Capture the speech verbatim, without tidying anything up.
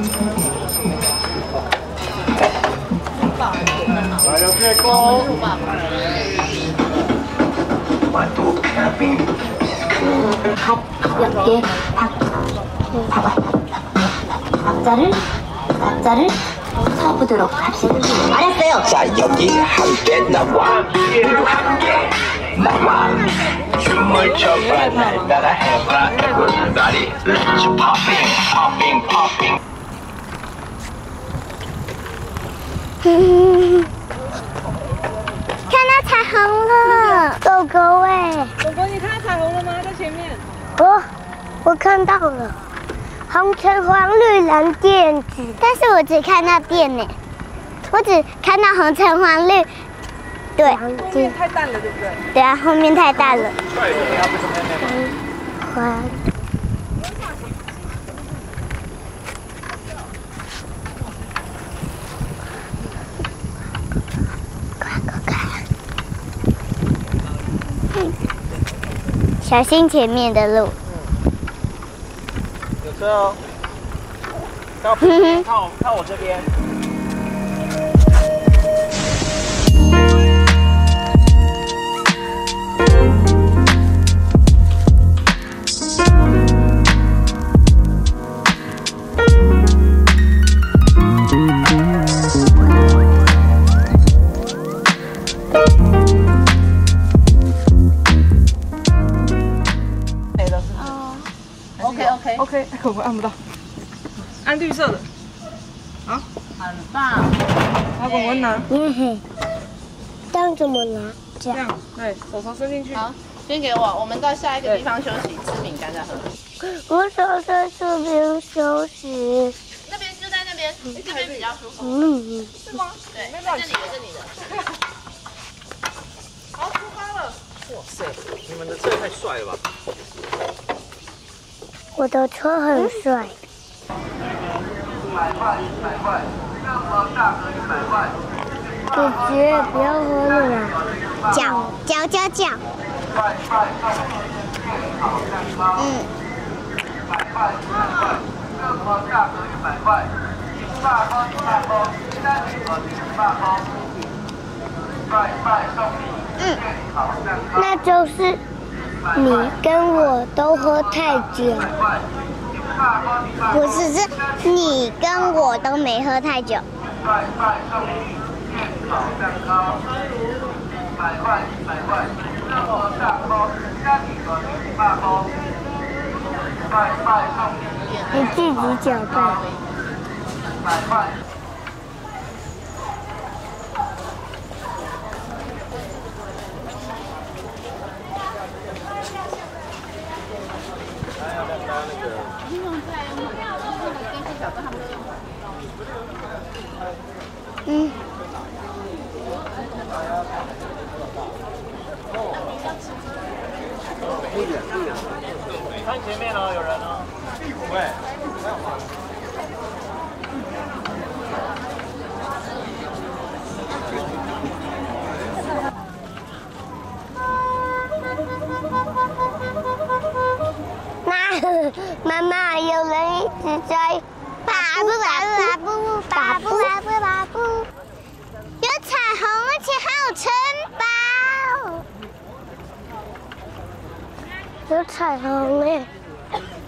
来，有月光。 이렇게 봐봐. 박자를 박자를 쳐보도록 합시다. 알았어요. 자 여기 함께 나와 우리도 함께 나와 춤을 춰봐 날 따라 해봐 Everybody let's popping popping popping 看到彩虹了，狗狗哎！ 狗狗，你看到彩虹了吗？在前面。 我我看到了，红橙黄绿蓝靛紫，但是我只看到靛呢，我只看到红橙黄绿。对， 后面太淡了，对不对？ 对啊，后面太淡了。黄。小心前面的路。 有车哦。到看我看我这边。 OK OK， 可我按不到，按绿色的，好，很棒。好，滚滚拿。 耶嘿，这样怎么拿？这样。 对，手手伸进去。 好，先给我，我们到下一个地方休息，吃饼干再喝。 我手在这边休息。 那边就在那边，这边比较舒服。 嗯。 是吗？对，这里的，这里的。好，出发了。 哇塞，你们的车也太帅了吧！ 我的车很帅。 一百块，一百块，任何价格一百块。 姐姐，不要喝了啦！叫叫叫叫！ 快快送好蛋糕。嗯。一百块，一百块，任何价格一百块。一百块，一百块，单礼盒一百块。快快送你健好蛋糕。 那就是你跟我都喝太久。不是，是你跟我都没喝太久。 快快送你健好蛋糕。一百块，一百块，任何蛋糕单礼盒一百块。快快送你。 你自己搅拌。 一百块。 嗯。 看前面哦，有人哦。喂。 妈妈，有人一直在爬步爬步爬步爬步爬步，有彩虹，而且还有城堡，有彩虹哎。